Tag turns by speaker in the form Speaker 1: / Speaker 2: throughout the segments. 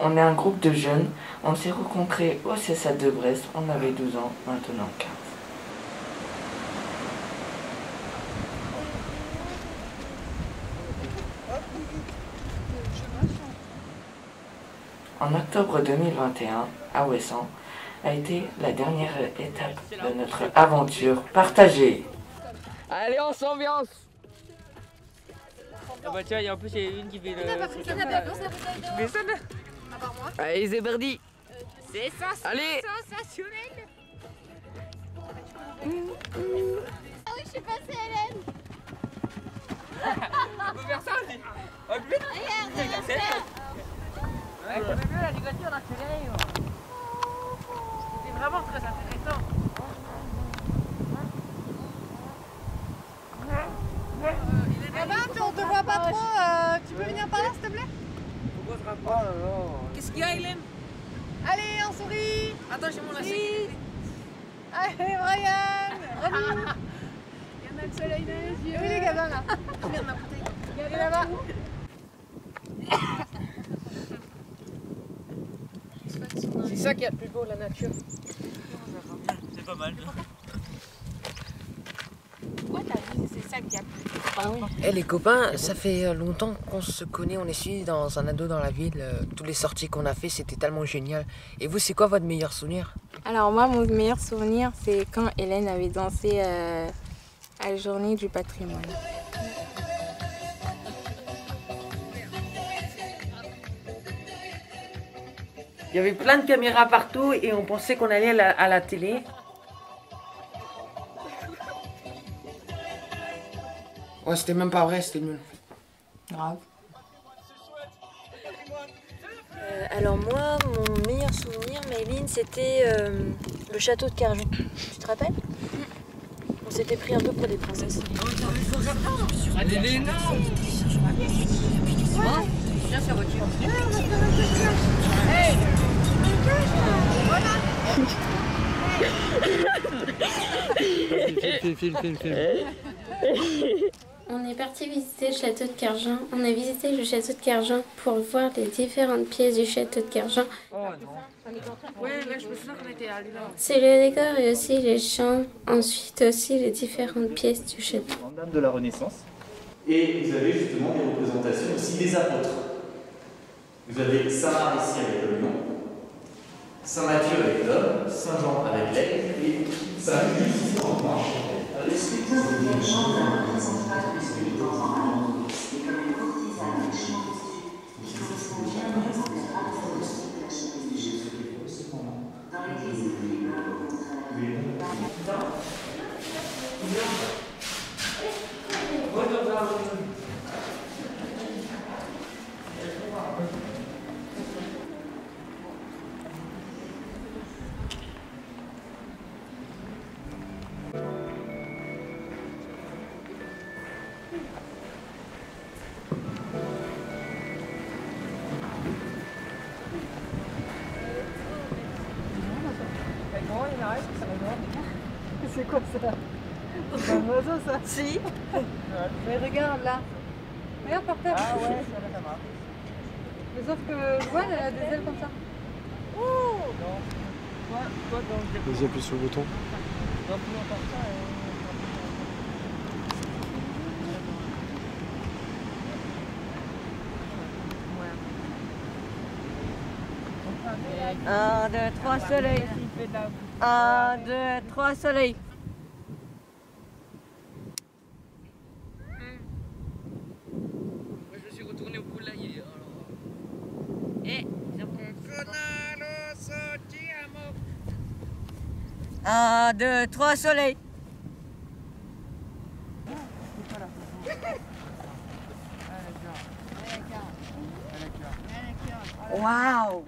Speaker 1: On est un groupe de jeunes, on s'est rencontrés au CSA de Brest, on avait 12 ans, maintenant 15. En octobre 2021, à Ouessant, a été la dernière étape de notre aventure partagée.
Speaker 2: Allez, on s'ambiance. Ah bah tiens, en plus il y a une qui fait le... Allez, c'est parti.
Speaker 3: C'est
Speaker 2: Allez.
Speaker 3: sensationnel. Ah oui, je suis passée Hélène.
Speaker 2: On peut faire ça aussi. Oh, vite.
Speaker 3: Regarde,
Speaker 2: Ouais, j'aimais mieux la ligature d'accélérer. C'était vraiment très intéressant.
Speaker 4: On te voit pas trop, tu peux venir par là s'il te plaît?
Speaker 2: Pourquoi ce rapport? Qu'est-ce qu'il y a, Hélène?
Speaker 4: Allez, on sourit.
Speaker 2: Attends, j'ai mon
Speaker 4: Oui. Allez, Brian, remue. Il y en a le soleil dans les yeux. Oui, les gamins là.
Speaker 2: Je viens de ma bouteille.
Speaker 4: Regardez là-bas.
Speaker 2: C'est ça qui est le plus beau, la nature.
Speaker 5: C'est pas mal.
Speaker 3: Ouais, t'as dit, c'est ça qui a plu.
Speaker 2: Ah oui.
Speaker 6: Eh les copains, ça fait longtemps qu'on se connaît, on est suivis dans un ado dans la ville. Toutes les sorties qu'on a fait, c'était tellement génial. Et vous, c'est quoi votre meilleur souvenir?
Speaker 7: Alors moi, mon meilleur souvenir, c'est quand Hélène avait dansé à la journée du patrimoine.
Speaker 6: Il y avait plein de caméras partout et on pensait qu'on allait à la télé. Ouais, c'était même pas vrai, c'était nul.
Speaker 7: Grave.
Speaker 8: Alors moi, mon meilleur souvenir, Mayline, c'était le château de Carjon. Tu te rappelles? On s'était pris un peu pour des princesses.
Speaker 2: Allez, les noms. Viens sur voiture. Hey.
Speaker 9: On est parti visiter le château de Carjon. On a visité le château de Carjon pour voir les différentes pièces du château de Carjon.
Speaker 2: Oh non. Oui, là je me souviens qu'on était allés là.
Speaker 9: C'est le décor et aussi les chants. Ensuite aussi les différentes pièces du château.
Speaker 5: Grande dame de la Renaissance.
Speaker 10: Et vous avez justement des représentations aussi des apôtres. Vous avez Saint Marie ici avec le lion, Saint Matthieu avec l'homme, Saint Jean avec l'aigle et Saint Luc ici en marche.
Speaker 4: C'est quoi ça? C'est pas un oiseau ça?
Speaker 8: Si.
Speaker 4: Mais regarde là. Regarde par terre.
Speaker 5: Ah ouais, ça marche.
Speaker 4: Mais sauf que je vois, elle a des ailes comme ça.
Speaker 2: Oh non. Toi,
Speaker 11: Vas-y, appuie sur le bouton.
Speaker 2: dans plus longtemps que ça.
Speaker 8: Un, deux, trois, soleil. 1, 2, 3, soleil.
Speaker 2: Moi je me suis retourné au poulailler alors. Et
Speaker 8: Un, 2, 3, soleil. Waouh.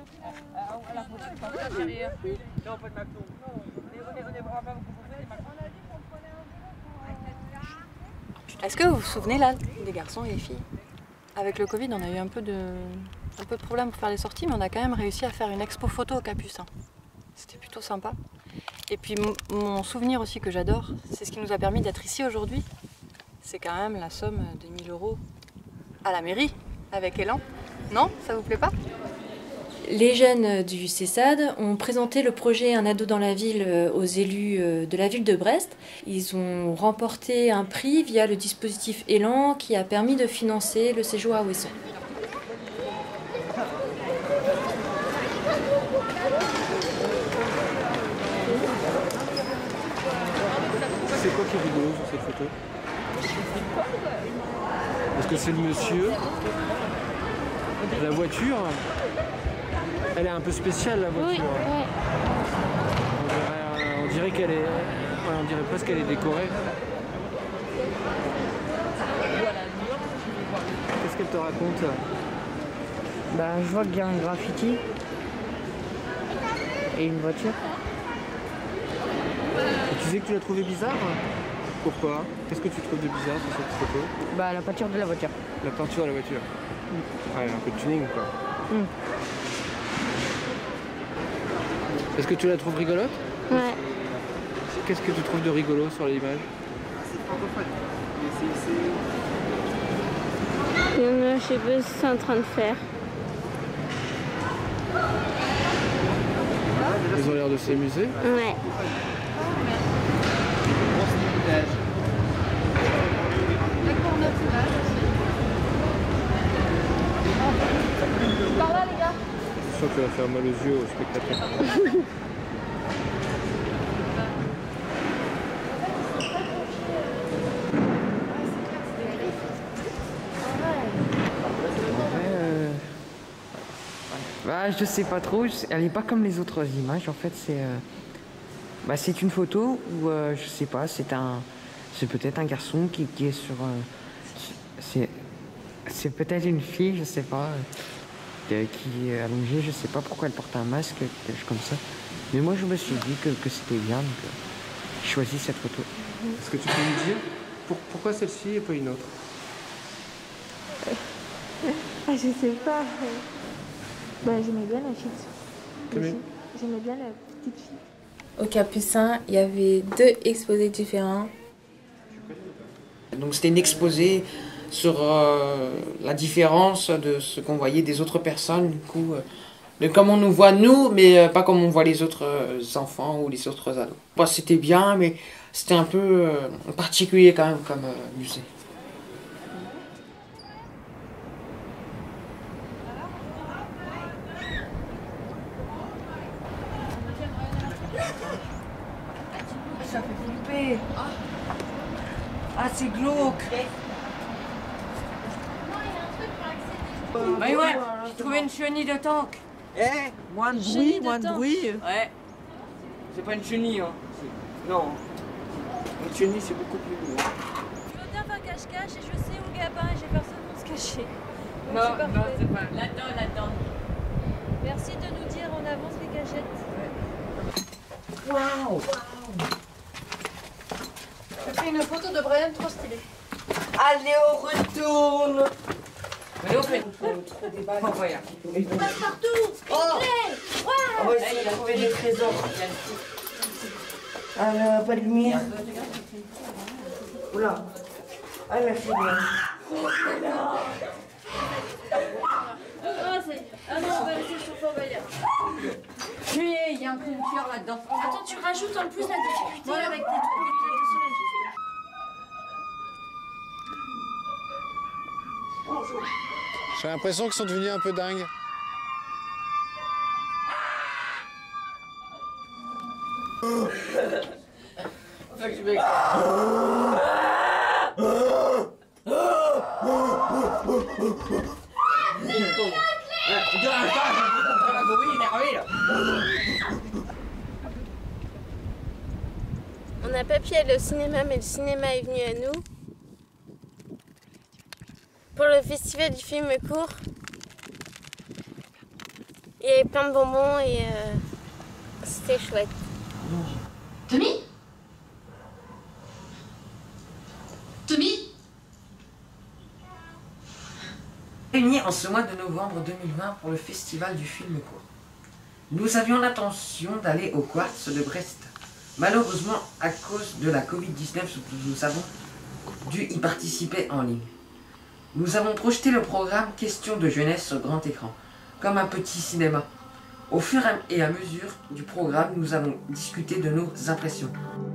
Speaker 8: Est-ce que vous vous souvenez là des garçons et des filles? Avec le Covid, on a eu un peu de problème pour faire les sorties, mais on a quand même réussi à faire une expo photo au Capucin. C'était plutôt sympa. Et puis mon souvenir aussi que j'adore, c'est ce qui nous a permis d'être ici aujourd'hui. C'est quand même la somme de 1 000 € à la mairie avec Élan. Non, ça vous plaît pas? Les jeunes du CESAD ont présenté le projet Un ado dans la ville aux élus de la ville de Brest. Ils ont remporté un prix via le dispositif Élan qui a permis de financer le séjour à Ouessant.
Speaker 11: C'est quoi qui est rigolo sur cette photo? Est-ce que c'est le monsieur? La voiture, elle est un peu spéciale, la voiture.
Speaker 9: Oui, ouais.
Speaker 11: On dirait qu'elle est... Ouais, on dirait presque qu'elle est décorée. Qu'est-ce qu'elle te raconte?
Speaker 12: Bah, je vois qu'il y a un graffiti et une voiture.
Speaker 11: Et tu disais que tu l'as trouvé bizarre? Pourquoi? Qu'est-ce que tu trouves de bizarre sur cette photo?
Speaker 12: Bah, la peinture de la voiture.
Speaker 11: La peinture de la voiture. Ouais, un peu de tuning, quoi. Est-ce que tu la trouves rigolote?
Speaker 9: Ouais.
Speaker 11: Qu'est-ce que tu trouves de rigolo sur l'image?
Speaker 9: Il y en a, je sais pas ce qu'ils sont en train de faire.
Speaker 11: Ils ont l'air de s'amuser.
Speaker 9: Ouais.
Speaker 3: Par là, les gars.
Speaker 11: Je sens que tu vas faire mal aux yeux aux spectateurs.
Speaker 6: Bah, je sais pas trop, elle est pas comme les autres images. En fait, c'est une photo où je sais pas, c'est peut-être un garçon qui est sur. C'est peut-être une fille, je sais pas, qui est allongée. Je sais pas pourquoi elle porte un masque, quelque chose comme ça. Mais moi, je me suis dit que c'était bien, donc j'ai choisi cette photo.
Speaker 11: Est-ce que tu peux me dire pourquoi celle-ci et pas une autre?
Speaker 3: Ah, je sais pas. Bah, j'aimais bien la fille. J'aimais bien la petite fille.
Speaker 7: Au Capucin, il y avait 2 exposés différents.
Speaker 6: Donc c'était une exposé sur la différence de ce qu'on voyait des autres personnes, du coup, de comment on nous voit nous, mais pas comme on voit les autres enfants ou les autres ados. Bon, c'était bien, mais c'était un peu particulier quand même comme musée.
Speaker 12: Ça fait flipper. Ah, c'est glauque.
Speaker 4: Bah ouais, j'ai trouvé une chenille de tank.
Speaker 12: Moins de bruit.
Speaker 4: Ouais.
Speaker 1: C'est pas une chenille, hein. Non. Une chenille, c'est beaucoup plus lourd.
Speaker 8: Je veux bien faire cache-cache et je sais où Gabin et j'ai personne pour se cacher.
Speaker 4: Non, c'est pas.
Speaker 8: Là-dedans. Merci de nous dire en avance les cachettes.
Speaker 6: Waouh!
Speaker 4: J'ai fait une photo de Brian trop stylée.
Speaker 6: Allez, on retourne!
Speaker 1: Allez, on fait.
Speaker 6: Trop des balles.
Speaker 1: Oh, regarde.
Speaker 3: Passe partout.
Speaker 6: On va essayer de trouver des trésors. Ah, pas de lumière. Oula. Ah, merci bien.
Speaker 8: Ah, ça y est. Ah non, on va laisser sur Fort Bayard.
Speaker 4: Il y a un cimetière là-dedans.
Speaker 8: Attends, tu rajoutes en plus la difficulté avec tes trucs.
Speaker 11: J'ai l'impression qu'ils sont devenus un peu dingues.
Speaker 1: Faut que je m'écoute.
Speaker 9: On n'a pas pu aller au cinéma, mais le cinéma est venu à nous. Pour le festival du film court. Il y avait plein de bonbons et c'était chouette.
Speaker 3: Tommy?
Speaker 6: Réunis en ce mois de novembre 2020 pour le festival du film court. Nous avions l'intention d'aller au Quartz de Brest. Malheureusement, à cause de la Covid-19, nous avons dû y participer en ligne. Nous avons projeté le programme Questions de jeunesse sur grand écran, comme un petit cinéma. Au fur et à mesure du programme, nous avons discuté de nos impressions.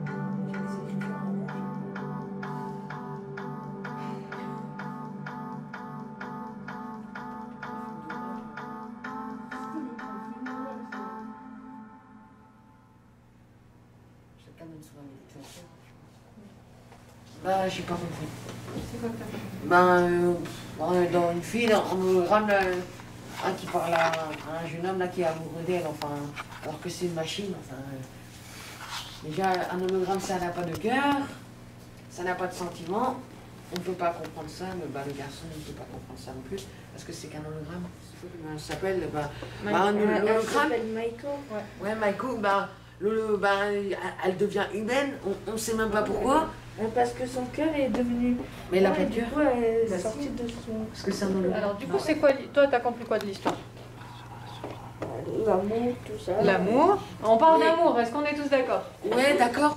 Speaker 6: Bah, j'ai pas compris.
Speaker 8: C'est quoi que t'as fait?
Speaker 6: On est dans une fille, on hologramme qui parle à un jeune homme là qui est amoureux d'elle, enfin, alors que c'est une machine. Enfin, déjà, un hologramme, ça n'a pas de cœur, ça n'a pas de sentiment. On ne peut pas comprendre ça, mais le garçon ne peut pas comprendre ça non plus, parce que c'est qu'un hologramme. Ça s'appelle un hologramme.
Speaker 3: Elle s'appelle Michael.
Speaker 6: Ouais, Michael, elle devient humaine, on ne sait même pas pourquoi.
Speaker 3: Parce que son cœur est devenu.
Speaker 6: Mais elle a pas de
Speaker 3: du
Speaker 6: cœur.
Speaker 3: coup, elle est sortie de son.
Speaker 6: Parce que c'est un hologramme.
Speaker 8: Alors du coup, c'est quoi? Toi, t'as compris quoi de l'histoire?
Speaker 3: L'amour, tout ça.
Speaker 8: L'amour. On parle d'amour, est-ce qu'on est tous d'accord?
Speaker 6: Ouais, d'accord.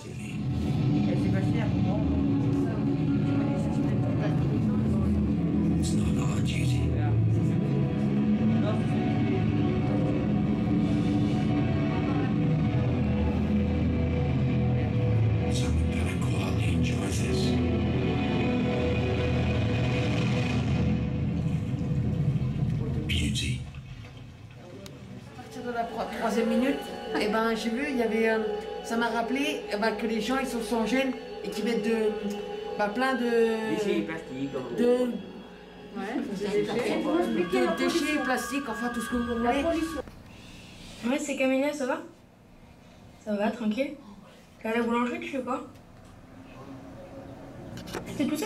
Speaker 6: De la troisième minute, et ben j'ai vu, il y avait, ça m'a rappelé que les gens ils sont sans gêne et qui mettent plein de déchets plastiques, enfin tout ce que vous voulez.
Speaker 3: Ouais, c'est Camilla, ça va? Ça va, tranquille. T'es à la boulangerie, tu fais quoi? T'es tout seul?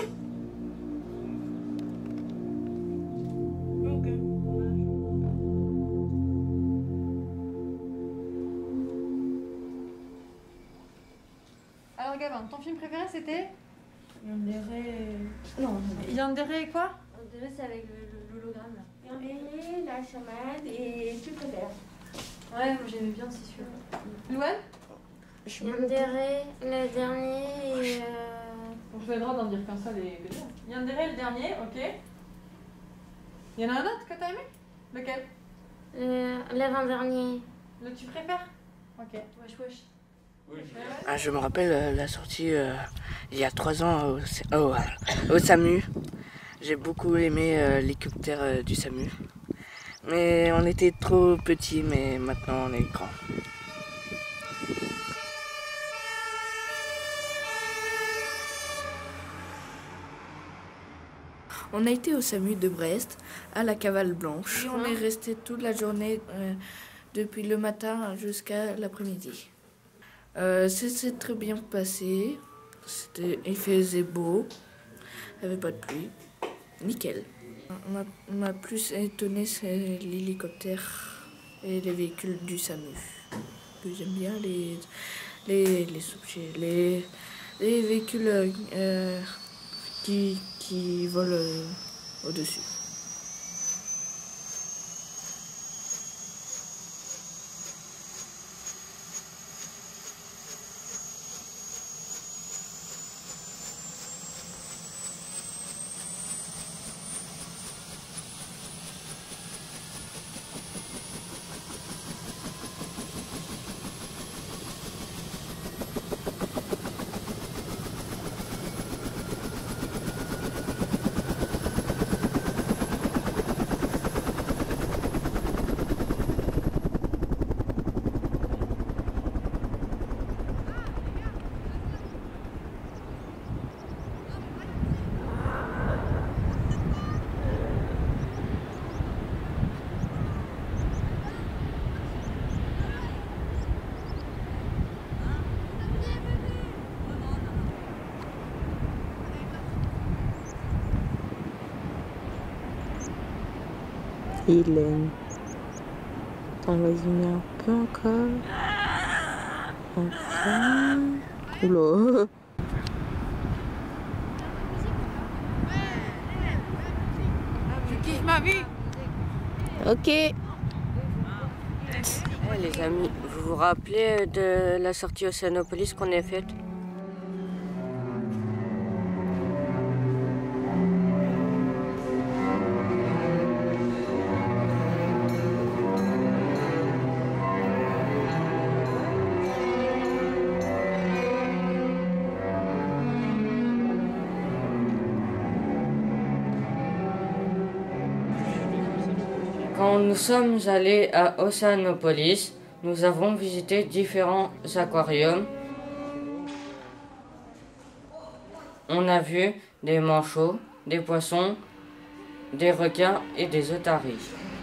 Speaker 3: Ok.
Speaker 8: Alors Gavin, ton film préféré c'était?
Speaker 3: Yandere.
Speaker 8: Non. Yandere quoi?
Speaker 9: Yandere, c'est avec l'hologramme là. Yandere, la chamade et tout le vert.
Speaker 8: Ouais, moi j'aimais bien aussi celui-là. Louane?
Speaker 9: Yandere, le dernier et.
Speaker 8: Bon, je vais le droit d'en dire comme ça les deux. Yandere, le dernier, ok. Il y en a un autre que t'as aimé? Lequel?
Speaker 9: L'avant-dernier.
Speaker 8: Le tu préfères? Ok, wesh wesh.
Speaker 1: Je me rappelle la sortie il y a 3 ans au SAMU. J'ai beaucoup aimé l'hélicoptère du SAMU. Mais on était trop petits, mais maintenant on est grands. On a été au SAMU de Brest, à la Cavale Blanche. Et on est resté toute la journée, depuis le matin jusqu'à l'après-midi. C'est très bien passé, il faisait beau, il n'y avait pas de pluie, nickel. M'a plus étonné, c'est l'hélicoptère et les véhicules du SAMU. J'aime bien les objets, les véhicules qui volent au-dessus.
Speaker 7: Hélène. Attends, vas-y, mets un peu encore. Enfin. Oula.
Speaker 8: Je kiffe ma vie.
Speaker 7: Ok.
Speaker 13: Les amis, vous vous rappelez de la sortie Océanopolis qu'on a faite? Quand nous sommes allés à Océanopolis, nous avons visité différents aquariums. On a vu des manchots, des poissons, des requins et des otaries.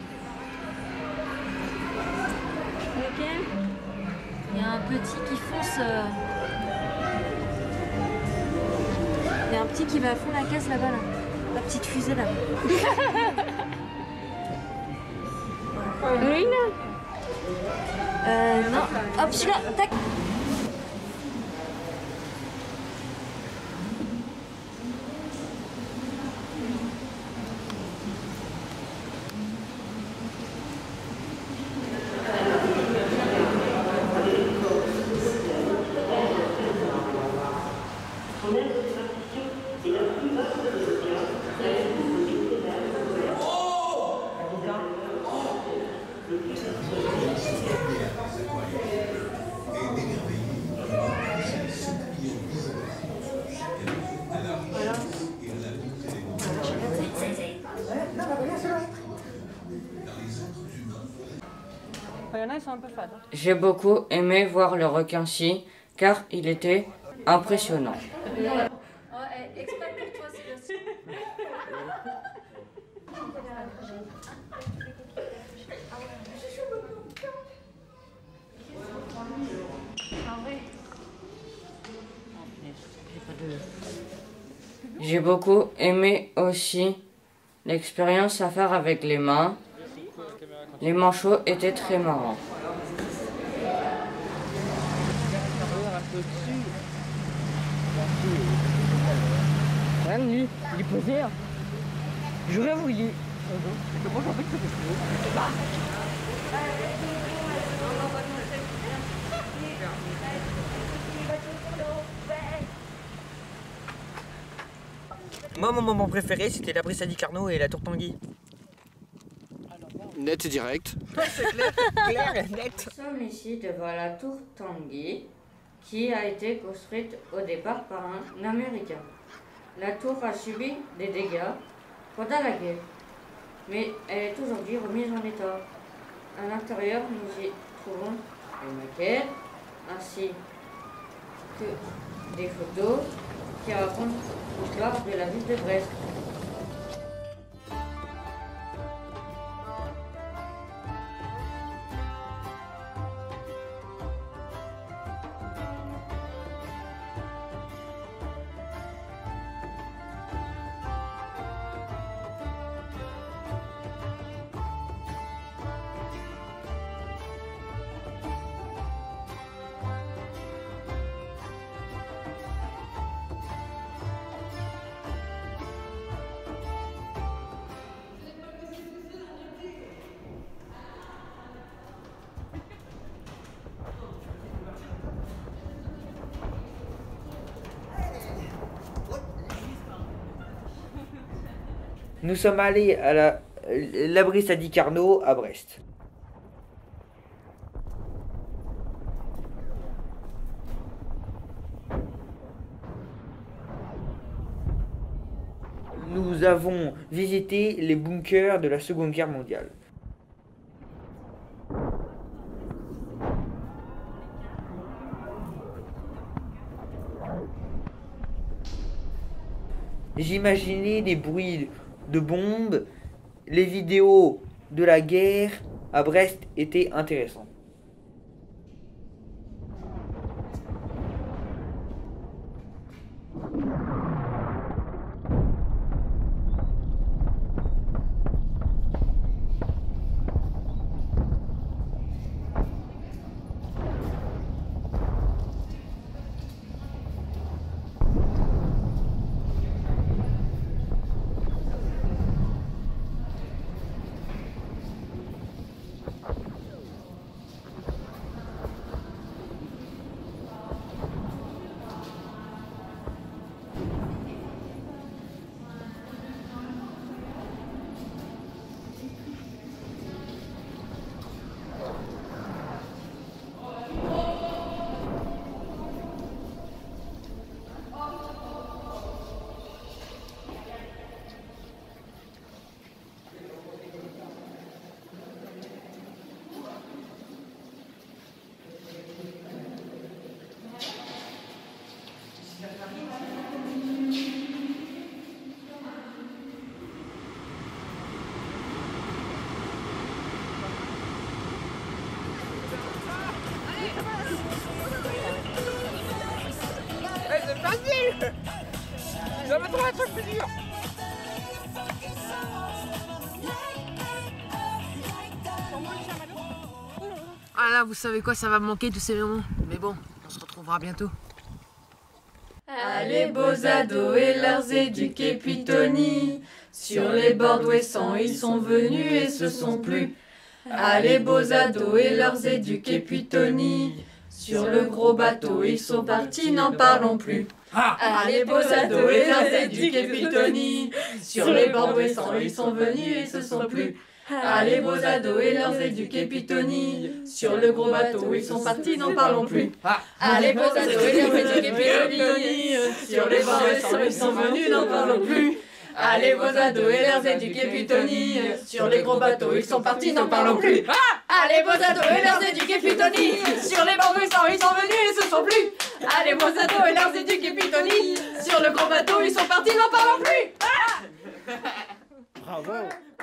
Speaker 8: Ok. Il y a un petit qui fonce. Il y a un petit qui va à fond la caisse là-bas, là. La petite fusée là.
Speaker 3: Oui, non.
Speaker 8: Non. Hop, celui-là, tac.
Speaker 13: J'ai beaucoup aimé voir le requin-ci car il était impressionnant. J'ai beaucoup aimé aussi l'expérience à faire avec les mains. Les manchots étaient très marrants.
Speaker 12: Bienvenue, il est posé. J'aurais voulu.
Speaker 5: Moi, mon moment préféré, c'était la Brissadi Carnot et la Tour Tanguy.
Speaker 11: Net et direct.
Speaker 5: C'est clair, clair et net.
Speaker 13: Nous sommes ici devant la tour Tanguy, qui a été construite au départ par un Américain. La tour a subi des dégâts pendant la guerre, mais elle est aujourd'hui remise en état. À l'intérieur, nous y trouvons une maquette, ainsi que des photos qui racontent l'histoire de la ville de Brest.
Speaker 14: Nous sommes allés à l'abri Sadi Carnot à Brest. Nous avons visité les bunkers de la Seconde Guerre mondiale. J'imaginais des bruits de bombes, les vidéos de la guerre à Brest étaient intéressantes.
Speaker 5: J'avais trouvé un truc plus dur.
Speaker 15: Ah là, vous savez quoi, ça va me manquer tous ces moments. Mais bon, on se retrouvera bientôt.
Speaker 16: Ah, les beaux ados et leurs éduqués Pitoni, sur les bords d'Ouessant ils sont venus et se sont plus. Ah, les beaux ados et leurs éduqués Pitoni, sur le gros bateau ils sont partis, n'en parlons plus. Ah, les beaux ados et leurs éduqués Pitoni, sur les bords d'Ouessant ils sont venus et se sont plus. Ah, les beaux ados et leurs éduqués Pitoni, sur le gros bateau ils sont partis, n'en parlons plus. Ah, les beaux ados et leurs éduqués Pitoni, sur les bords d'Ouessant ils sont venus, n'en parlons plus. Ah, les beaux ados et leurs éduqués Pitoni, sur les gros bateaux ils sont partis, n'en parlons plus. Ah, les beaux ados et leurs éduqués Pitoni, sur les bords d'Ouessant ils sont venus et se sont plus. Ah, les beaux ados et leurs éduqués Pitoni, sur le gros bateau ils sont partis, n'en parlons plus.
Speaker 6: Bravo.